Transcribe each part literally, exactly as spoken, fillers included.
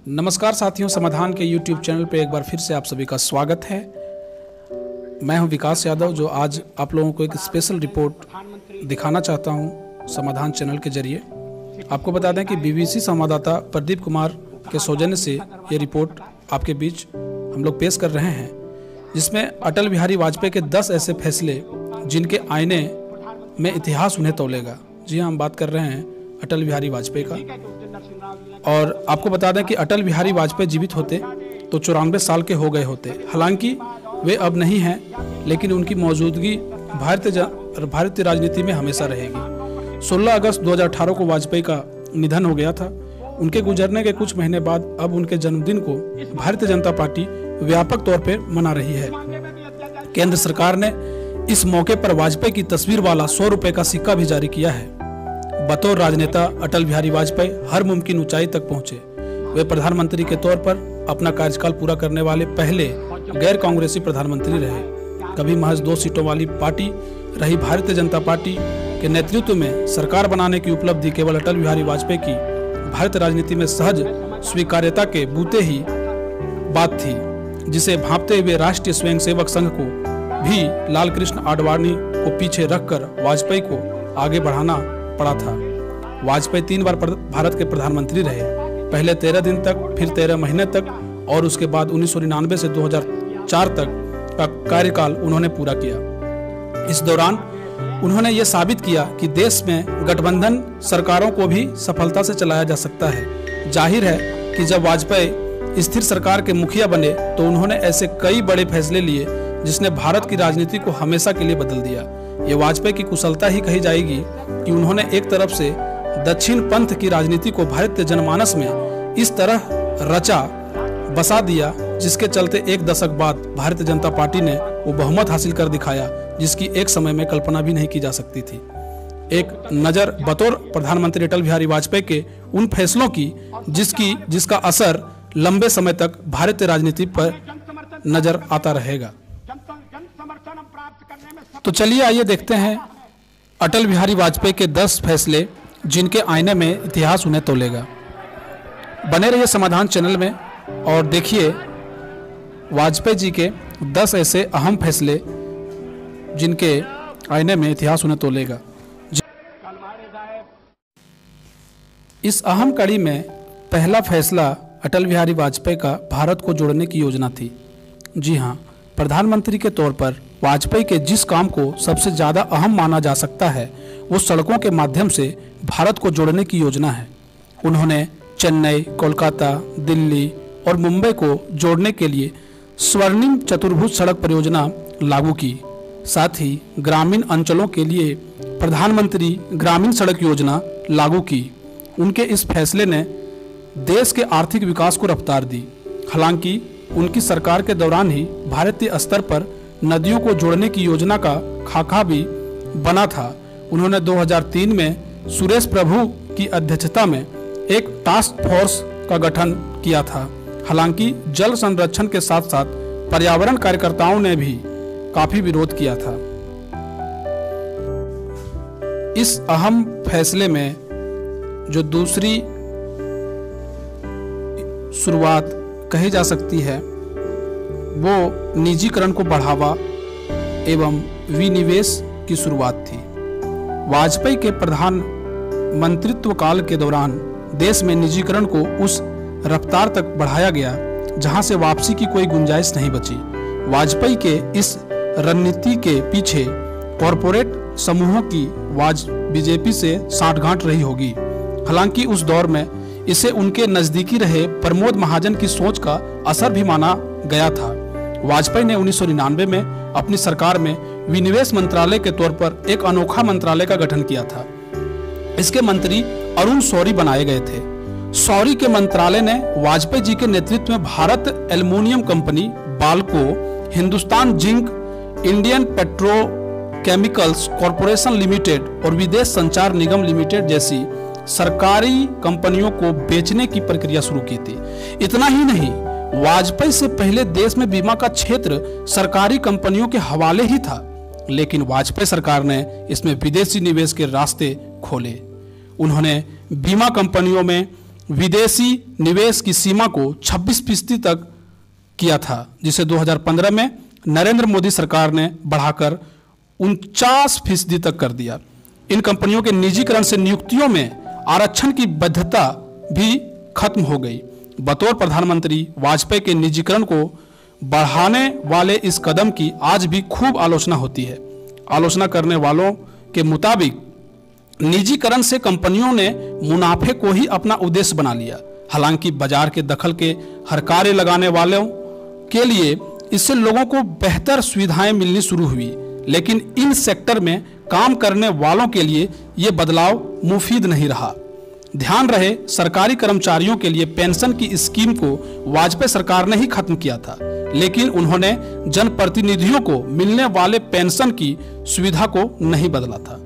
नमस्कार साथियों, समाधान के यूट्यूब चैनल पे एक बार फिर से आप सभी का स्वागत है। मैं हूं विकास यादव, जो आज आप लोगों को एक स्पेशल रिपोर्ट दिखाना चाहता हूं समाधान चैनल के जरिए। आपको बता दें कि बीबीसी संवाददाता प्रदीप कुमार के सौजन्य से ये रिपोर्ट आपके बीच हम लोग पेश कर रहे हैं, जिसमें अटल बिहारी वाजपेयी के दस ऐसे फैसले जिनके आईने में इतिहास उन्हें तौलेगा। जी हाँ, हम बात कर रहे हैं अटल बिहारी वाजपेयी का। और आपको बता दें कि अटल बिहारी वाजपेयी जीवित होते तो चौरानवे साल के हो गए होते। हालांकि वे अब नहीं हैं, लेकिन उनकी मौजूदगी भारतीय भारतीय राजनीति में हमेशा रहेगी। सोलह अगस्त दो हज़ार अठारह को वाजपेयी का निधन हो गया था। उनके गुजरने के कुछ महीने बाद अब उनके जन्मदिन को भारतीय जनता पार्टी व्यापक तौर पर मना रही है। केंद्र सरकार ने इस मौके पर वाजपेयी की तस्वीर वाला सौ रुपए का सिक्का भी जारी किया है। बतौर राजनेता अटल बिहारी वाजपेयी हर मुमकिन ऊंचाई तक पहुंचे। वे प्रधानमंत्री के तौर पर अपना कार्यकाल पूरा करने वाले पहले गैर कांग्रेसी प्रधानमंत्री रहे। कभी महज दो सीटों वाली पार्टी रही भारतीय जनता पार्टी के नेतृत्व में सरकार बनाने की उपलब्धि केवल अटल बिहारी वाजपेयी की भारतीय राजनीति में सहज स्वीकार्यता के बूते ही बात थी, जिसे भांपते हुए राष्ट्रीय स्वयंसेवक संघ को भी लाल कृष्ण आडवाणी को पीछे रखकर वाजपेयी को आगे बढ़ाना पड़ा था। वाजपेयी तीन बार भारत के प्रधानमंत्री रहे, पहले तेरह दिन तक, फिर तेरह महीने तक और उसके बाद उन्नीस सौ निन्यानवे से दो हज़ार चार तक का कार्यकाल उन्होंने पूरा किया। इस दौरान उन्होंने ये साबित किया कि देश में गठबंधन सरकारों को भी सफलता से चलाया जा सकता है। जाहिर है कि जब वाजपेयी स्थिर सरकार के मुखिया बने तो उन्होंने ऐसे कई बड़े फैसले लिए जिसने भारत की राजनीति को हमेशा के लिए बदल दिया। ये वाजपेयी की कुशलता ही कही जाएगी कि उन्होंने एक तरफ से दक्षिण पंथ की राजनीति को भारतीय जनमानस में इस तरह रचा बसा दिया, जिसके चलते एक दशक बाद भारतीय जनता पार्टी ने वो बहुमत हासिल कर दिखाया जिसकी एक समय में कल्पना भी नहीं की जा सकती थी। एक नज़र बतौर प्रधानमंत्री अटल बिहारी वाजपेयी के उन फैसलों की जिसकी जिसका असर लंबे समय तक भारतीय राजनीति पर नजर आता रहेगा। तो चलिए आइए देखते हैं अटल बिहारी वाजपेयी के दस फैसले जिनके आईने में इतिहास उन्हें तौलेगा। बने रहिए समाधान चैनल में और देखिए वाजपेयी जी के दस ऐसे अहम फैसले जिनके आईने में इतिहास उन्हें तौलेगा। इस अहम कड़ी में पहला फैसला अटल बिहारी वाजपेयी का भारत को जोड़ने की योजना थी। जी हाँ, प्रधानमंत्री के तौर पर वाजपेयी के जिस काम को सबसे ज़्यादा अहम माना जा सकता है वो सड़कों के माध्यम से भारत को जोड़ने की योजना है। उन्होंने चेन्नई, कोलकाता, दिल्ली और मुंबई को जोड़ने के लिए स्वर्णिम चतुर्भुज सड़क परियोजना लागू की। साथ ही ग्रामीण अंचलों के लिए प्रधानमंत्री ग्रामीण सड़क योजना लागू की। उनके इस फैसले ने देश के आर्थिक विकास को रफ्तार दी। हालांकि उनकी सरकार के दौरान ही भारतीय स्तर पर नदियों को जोड़ने की योजना का खाका भी बना था। उन्होंने दो हज़ार तीन में सुरेश प्रभु की अध्यक्षता में एक टास्क फोर्स का गठन किया था। हालांकि जल संरक्षण के साथ साथ पर्यावरण कार्यकर्ताओं ने भी काफी विरोध किया था। इस अहम फैसले में जो दूसरी शुरुआत कही जा सकती है वो निजीकरण को बढ़ावा एवं विनिवेश की शुरुआत थी। वाजपेयी के प्रधान मंत्रित्व काल के दौरान देश में निजीकरण को उस रफ्तार तक बढ़ाया गया जहां से वापसी की कोई गुंजाइश नहीं बची। वाजपेयी के इस रणनीति के पीछे कॉरपोरेट समूहों की वाज बीजेपी से साठगांठ रही होगी। हालांकि उस दौर में इसे उनके नजदीकी रहे प्रमोद महाजन की सोच का असर भी माना गया था। वाजपेयी ने उन्नीस सौ निन्यानवे में अपनी सरकार में विनिवेश मंत्रालय के तौर पर एक अनोखा मंत्रालय का गठन किया था। इसके मंत्री अरुण शौरी बनाए गए थे। शौरी के मंत्रालय ने वाजपेयी जी के नेतृत्व में Bharat aluminium company, BALCO, Hindustan zinc, Indian petrochemicals corporation limited और विदेश संचार निगम लिमिटेड जैसी सरकारी कंपनियों को बेचने की प्रक्रिया शुरू की थी। इतना ही नहीं, वाजपेयी से पहले देश में बीमा का क्षेत्र सरकारी कंपनियों के हवाले ही था, लेकिन वाजपेयी सरकार ने इसमें विदेशी निवेश के रास्ते खोले। उन्होंने बीमा कंपनियों में विदेशी निवेश की सीमा को छब्बीस फीसदी तक किया था, जिसे दो हज़ार पंद्रह में नरेंद्र मोदी सरकार ने बढ़ाकर उनचास फीसदी तक कर दिया। इन कंपनियों के निजीकरण से नियुक्तियों में आरक्षण की वैधता भी खत्म हो गई। बतौर प्रधानमंत्री वाजपेयी के निजीकरण को बढ़ाने वाले इस कदम की आज भी खूब आलोचना होती है। आलोचना करने वालों के मुताबिक निजीकरण से कंपनियों ने मुनाफे को ही अपना उद्देश्य बना लिया। हालांकि बाजार के दखल के हर कार्य लगाने वालों के लिए इससे लोगों को बेहतर सुविधाएं मिलनी शुरू हुई, लेकिन इन सेक्टर में काम करने वालों के लिए ये बदलाव मुफीद नहीं रहा। ध्यान रहे, सरकारी कर्मचारियों के लिए पेंशन की स्कीम को वाजपेयी सरकार ने ही खत्म किया था, लेकिन उन्होंने जनप्रतिनिधियों को मिलने वाले पेंशन की सुविधा को नहीं बदला था।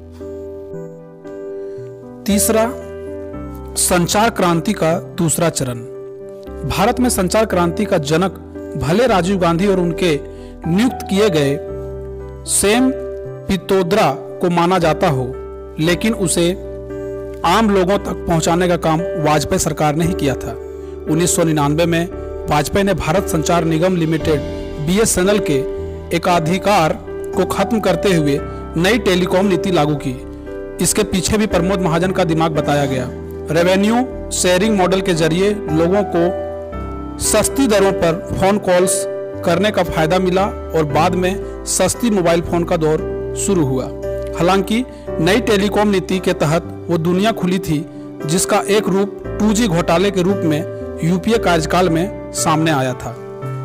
तीसरा, संचार क्रांति का दूसरा चरण। भारत में संचार क्रांति का जनक भले राजीव गांधी और उनके नियुक्त किए गए सैम पित्रोदा को माना जाता हो, लेकिन उसे आम लोगों तक पहुंचाने का काम वाजपेयी सरकार ने ही किया था। उन्नीस सौ निन्यानवे में वाजपेयी ने Bharat Sanchar Nigam limited B S N L के एकाधिकार को खत्म करते हुए नई टेलीकॉम नीति लागू की। इसके पीछे भी प्रमोद महाजन का दिमाग बताया गया। रेवेन्यू शेयरिंग मॉडल के जरिए लोगों को सस्ती दरों पर फोन कॉल्स करने का फायदा मिला और बाद में सस्ती मोबाइल फोन का दौर शुरू हुआ। हालांकि नई टेलीकॉम नीति के तहत वो दुनिया खुली थी जिसका एक रूप टू जी घोटाले के रूप में यूपीए कार्यकाल में सामने आया था।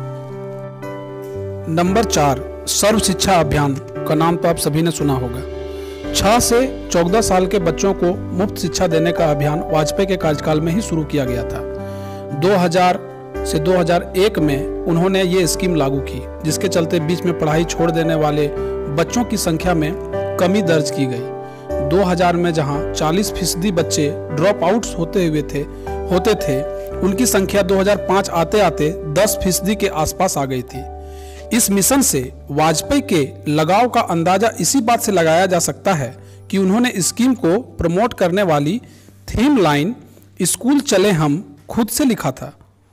नंबर चार, सर्व शिक्षा अभियान का नाम तो आप सभी ने सुना होगा। छह से चौदह साल के बच्चों को मुफ्त शिक्षा देने का अभियान वाजपेयी के कार्यकाल में ही शुरू किया गया था। दो हज़ार से दो हज़ार एक में उन्होंने ये स्कीम लागू की, जिसके चलते बीच में पढ़ाई छोड़ देने वाले बच्चों की संख्या में कमी दर्ज की गई। दो हज़ार में जहां चालीस फीसदी बच्चे ड्रॉप आउट्स होते हुए थे होते थे उनकी संख्या दो हज़ार पाँच आते आते दस फीसदी के आसपास आ गई थी। इस मिशन से वाजपेयी के लगाव का अंदाजा इसी बात से लगाया जा सकता है कि उन्होंने स्कीम को प्रमोट करने वाली थीम लाइन स्कूल चले हम खुद से लिखा था।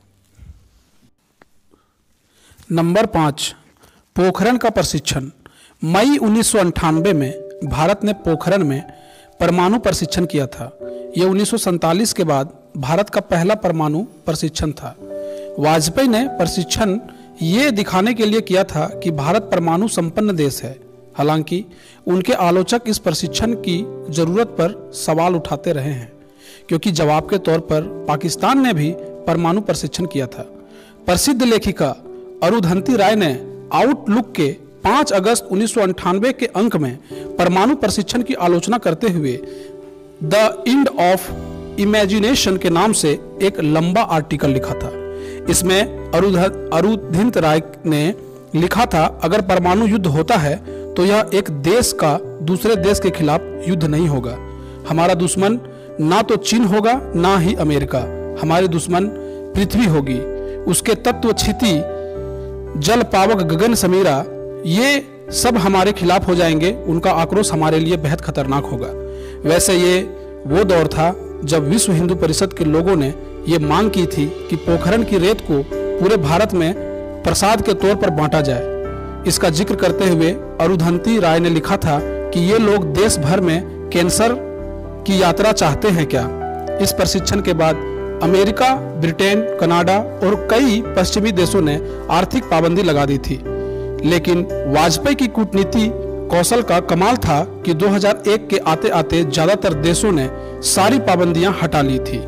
नंबर पाँच, पोखरण का प्रशिक्षण। मई उन्नीस सौ अंठानवे में भारत ने पोखरण में परमाणु प्रशिक्षण किया था। यह उन्नीस सौ सैंतालीस के बाद भारत का पहला परमाणु प्रशिक्षण था। वाजपेयी ने प्रशिक्षण ये दिखाने के लिए किया था कि भारत परमाणु संपन्न देश है। हालांकि उनके आलोचक इस प्रशिक्षण की जरूरत पर सवाल उठाते रहे हैं, क्योंकि जवाब के तौर पर पाकिस्तान ने भी परमाणु प्रशिक्षण किया था। प्रसिद्ध लेखिका अरुंधति राय ने आउटलुक के पाँच अगस्त उन्नीस सौ अंठानवे के अंक में परमाणु प्रशिक्षण की आलोचना करते हुए द एंड ऑफ इमेजिनेशन के नाम से एक लंबा आर्टिकल लिखा था। इसमें अरुंधति राय ने लिखा था, अगर परमाणु युद्ध होता है तो यह एक देश का दूसरे देश के खिलाफ युद्ध नहीं होगा। हमारा दुश्मन ना तो चीन होगा ना ही अमेरिका। हमारी दुश्मन पृथ्वी होगी, उसके तत्व क्षिति जल पावक गगन समीरा ये सब हमारे खिलाफ हो जाएंगे। उनका आक्रोश हमारे लिए बेहद खतरनाक होगा। वैसे ये वो दौर था जब विश्व हिंदू परिषद के लोगों ने ये मांग की थी कि पोखरण की रेत को पूरे भारत में प्रसाद के तौर पर बांटा जाए। इसका जिक्र करते हुए अरुंधति राय ने लिखा था कि ये लोग देश भर में कैंसर की यात्रा चाहते हैं क्या। इस प्रशिक्षण के बाद अमेरिका, ब्रिटेन, कनाडा और कई पश्चिमी देशों ने आर्थिक पाबंदी लगा दी थी, लेकिन वाजपेयी की कूटनीति कौशल का कमाल था कि दो हज़ार एक के आते आते ज्यादातर देशों ने सारी पाबंदियां हटा ली थी।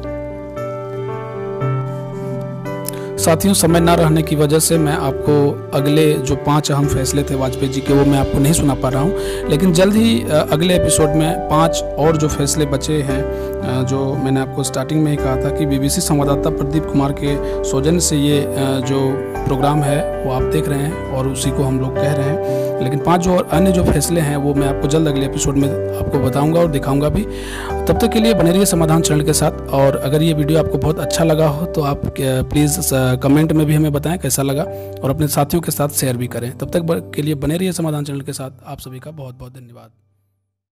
साथियों, समय न रहने की वजह से मैं आपको अगले जो पांच अहम फैसले थे वाजपेयी जी के वो मैं आपको नहीं सुना पा रहा हूं, लेकिन जल्द ही अगले एपिसोड में पांच और जो फैसले बचे हैं, जो मैंने आपको स्टार्टिंग में ही कहा था कि बीबीसी संवाददाता प्रदीप कुमार के सौजन्य से ये जो प्रोग्राम है वो आप देख रहे हैं और उसी को हम लोग कह रहे हैं, लेकिन पांच जो और अन्य जो फैसले हैं वो मैं आपको जल्द अगले एपिसोड में आपको बताऊंगा और दिखाऊंगा भी। तब तक के लिए बने रहिए समाधान चैनल के साथ। और अगर ये वीडियो आपको बहुत अच्छा लगा हो तो आप प्लीज़ कमेंट में भी हमें बताएं कैसा लगा और अपने साथियों के साथ शेयर भी करें। तब तक के लिए बने रहिए समाधान चैनल के साथ। आप सभी का बहुत बहुत धन्यवाद।